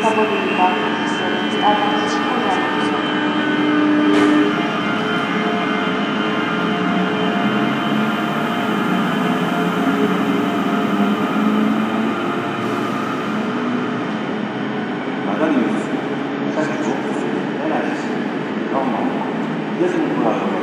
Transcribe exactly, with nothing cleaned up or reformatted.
zawodnika z Adam Cichoniaków. Madame, ça c'est bon, elle a laissé. Normalement, dès qu'on